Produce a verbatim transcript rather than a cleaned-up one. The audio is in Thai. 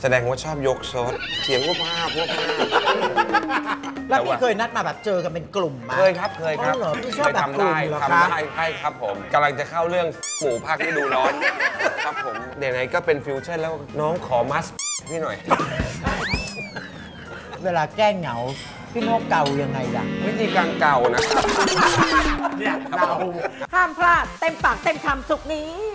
แสดงว่าชอบยกซดเสียงว่าภาพว่าภาพแล้วพี่เคยนัดมาแบบเจอกันเป็นกลุ่มไหมเคยครับเคยครับเหรอพี่ชอบแบบกลุ่มเหรอคะทำได้ใช่ครับผมกำลังจะเข้าเรื่องหมูภาคฤดูร้อนครับผมไหนๆก็เป็นฟิวชั่นแล้วน้องขอมัสพี่หน่อยเวลาแก้เหงาพี่โน้เก่ายังไงล่ะวิธีการเก่านะเนี่ยเราห้ามพลาดเต็มปากเต็มคำสุกนี้